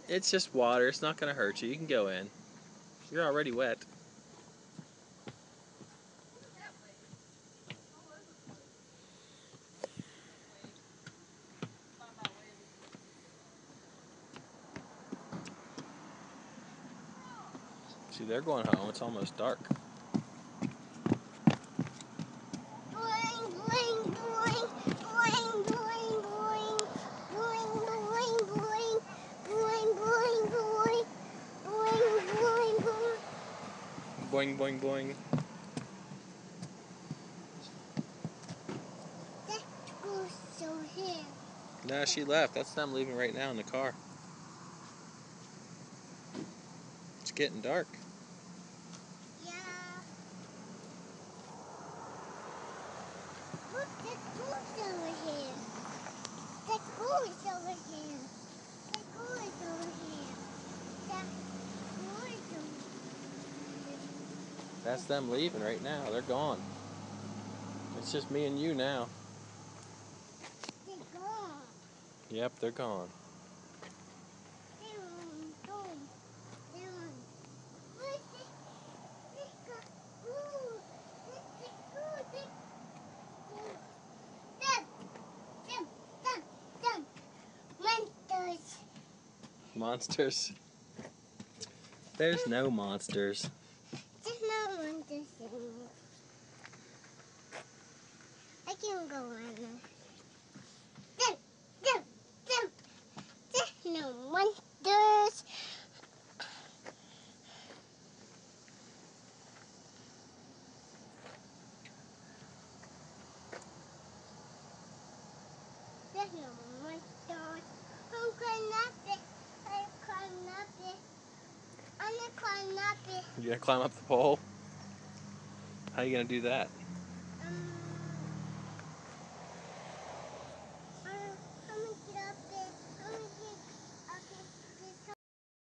It's just water. It's not going to hurt you. You can go in. You're already wet. See, they're going home. It's almost dark. Boing, boing, boing. That goes so here. No, she left. That's them leaving right now in the car. It's getting dark. Yeah. Look, that goes over here. That goes over here. That goes over here. That goes over here. That's them leaving right now. They're gone. It's just me and you now. They're gone. Yep, they're gone. They're gone. They're gone. Look, they got blue. They Them. Monsters. Monsters? There's no monsters. There's no monsters anymore. I can go on there. Them. There's no monsters. There's no monsters. I'm climbing up it. I'm climbing up it. I'm gonna climb up it. You gonna climb up the pole? How you gonna do that?